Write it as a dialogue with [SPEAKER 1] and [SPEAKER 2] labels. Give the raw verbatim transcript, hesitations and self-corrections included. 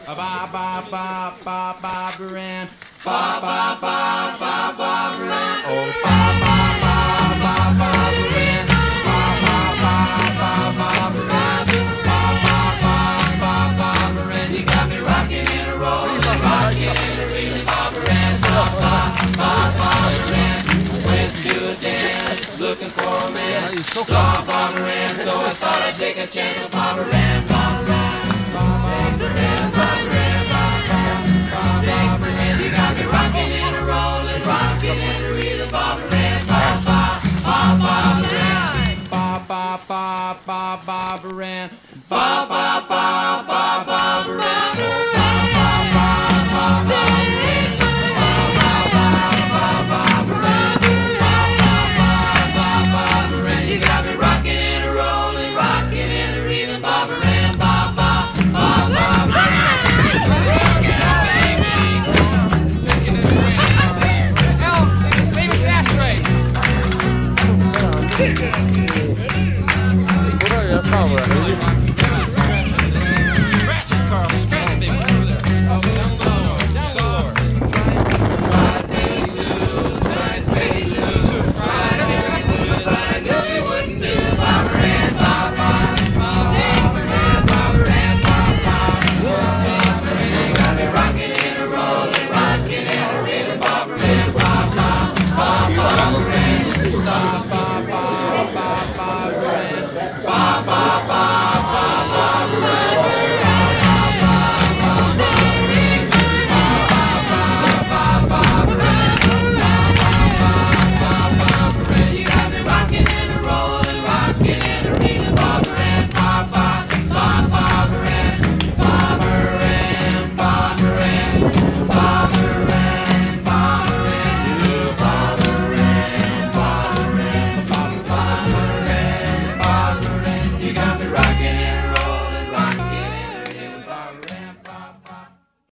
[SPEAKER 1] Ba ba ba ba ba Barbara Ann. Ba ba ba ba Barbara Ann. Oh ba ba ba ba Barbara Ann. Ba ba ba ba Barbara Ann. Ba ba ba ba Barbara Ann. You got me rocking and a rolling, rocking and a reeling, Barbara Ann. Ba ba ba Barbara Ann. Went to a dance looking for a man. Saw Barbara Ann, so I thought I'd take a chance with Barbara Ann.